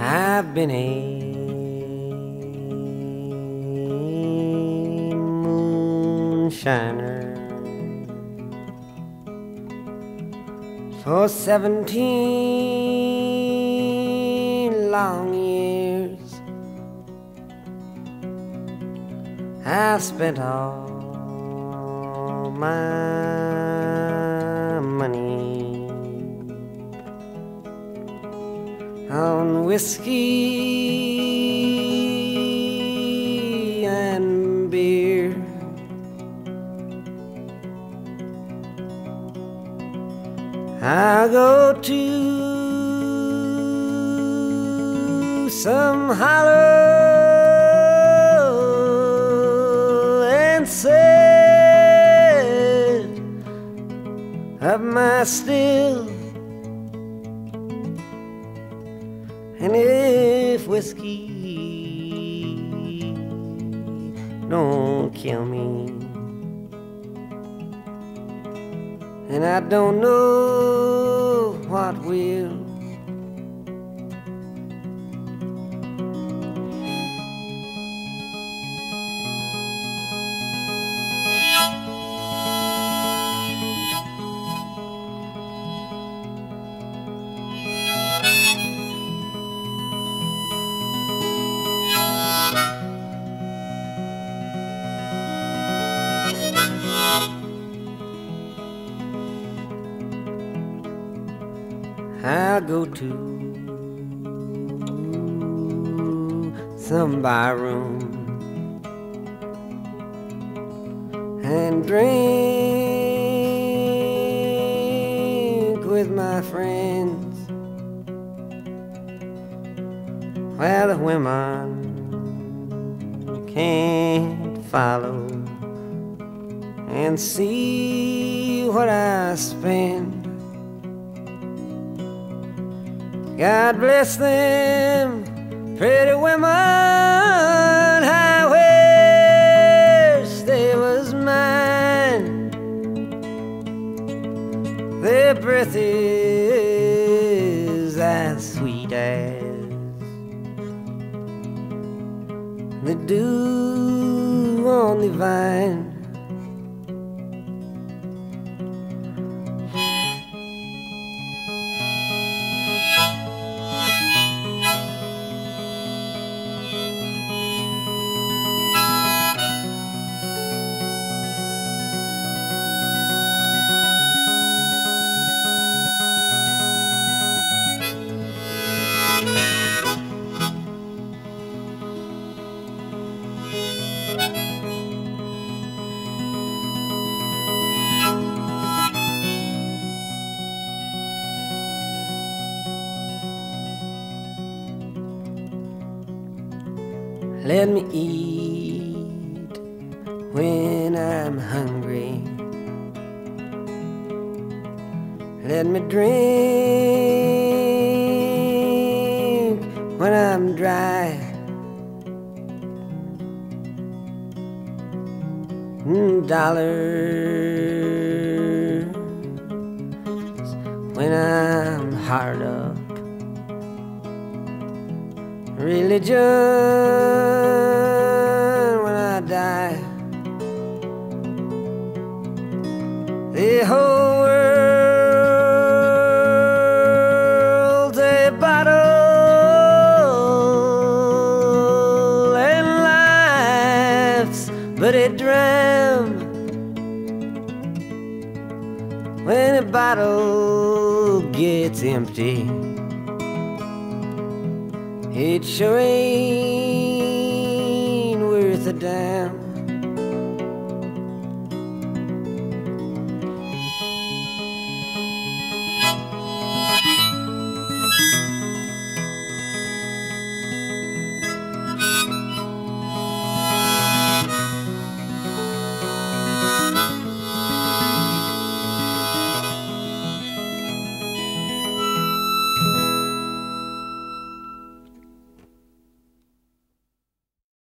I've been a moonshiner for 17 long years. I've spent all my money on whiskey and beer. I'll go to some hollow and set up my still. And if whiskey don't kill me, and I don't know what will. I'll go to some barroom and drink with my friends, where the women can't follow and see what I spend. God bless them, pretty women. I wish they was mine. Their breath is as sweet as the dew on the vine. Let me eat when I'm hungry. Let me drink when I'm dry. Dollars when I'm hard up. Religion when I die. The whole world's a bottle and life's but a dram. When a bottle gets empty, it sure ain't worth a damn.